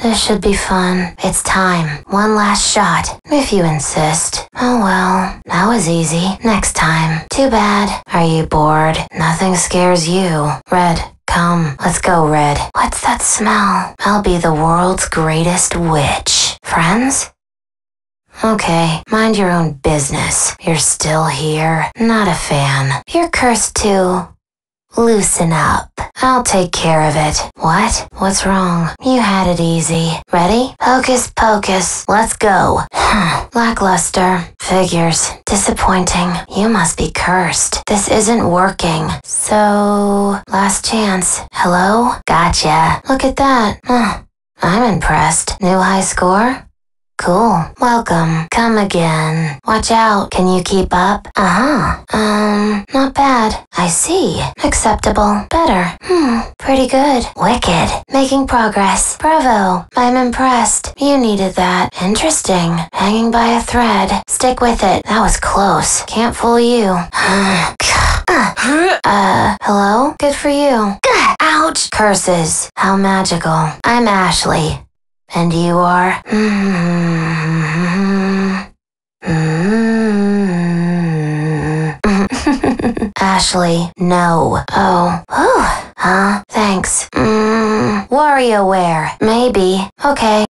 This should be fun. It's time. One last shot, if you insist. Oh well, that was easy. Next time. Too bad. Are you bored? Nothing scares you. Red, come. Let's go, Red. What's that smell? I'll be the world's greatest witch. Friends? Okay, mind your own business. You're still here. Not a fan. You're cursed too. Loosen up. I'll take care of it. What? What's wrong? You had it easy. Ready? Hocus pocus. Let's go. Lackluster. Figures. Disappointing. You must be cursed. This isn't working. So, last chance. Hello? Gotcha. Look at that. I'm impressed. New high score? Cool. Welcome. Come again. Watch out. Can you keep up? Not bad. I see. Acceptable. Better. Pretty good. Wicked. Making progress. Bravo. I'm impressed. You needed that. Interesting. Hanging by a thread. Stick with it. That was close. Can't fool you. Hello? Good for you. Ouch. Curses. How magical. I'm Ashley. And you are? Ashley, no. Oh. Huh? Thanks. WarioWare. Maybe. Okay.